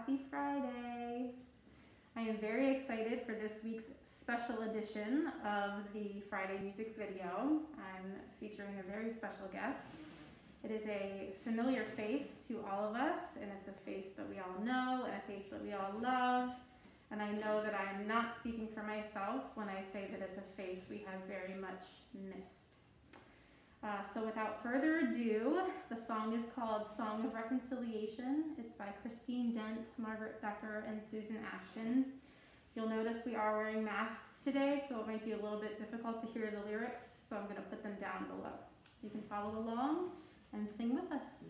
Happy Friday. I am very excited for this week's special edition of the Friday music video. I'm featuring a very special guest. It is a familiar face to all of us, and it's a face that we all know and a face that we all love. And I know that I am not speaking for myself when I say that it's a face we have very much missed. So without further ado, the song is called Song of Reconciliation. It's by Dente, Margaret, Becker, and Susan Ashton. You'll notice we are wearing masks today, so it might be a little bit difficult to hear the lyrics, so I'm going to put them down below. So you can follow along and sing with us.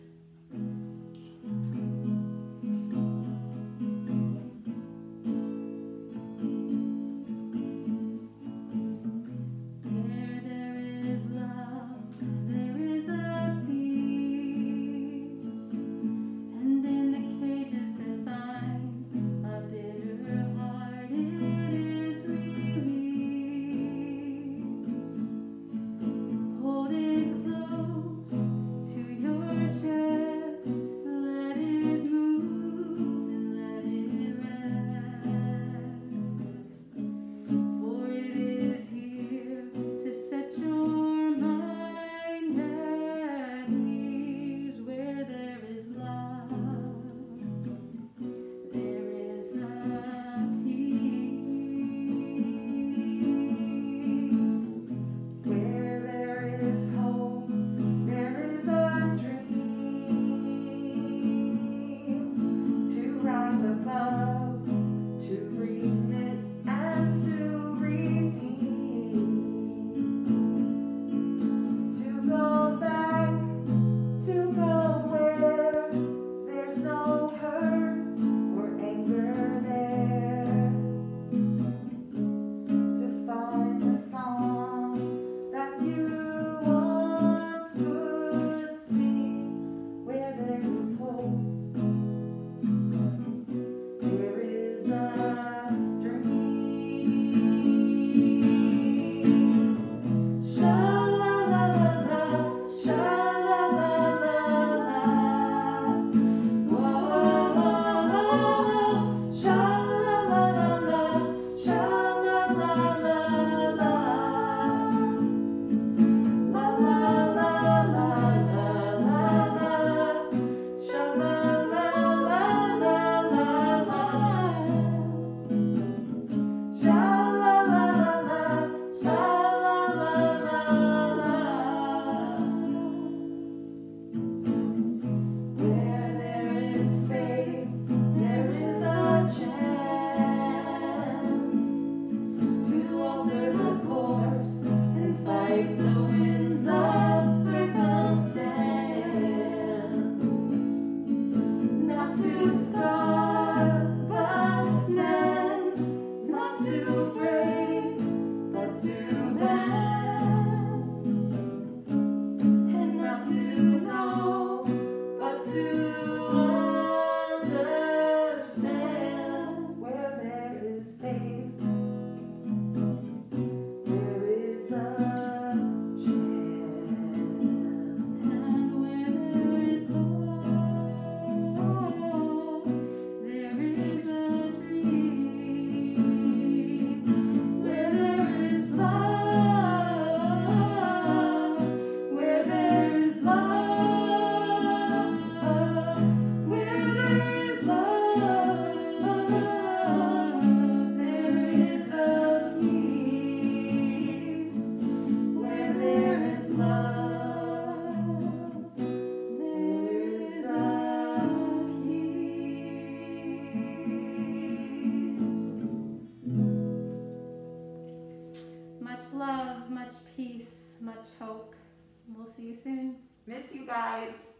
Miss you guys.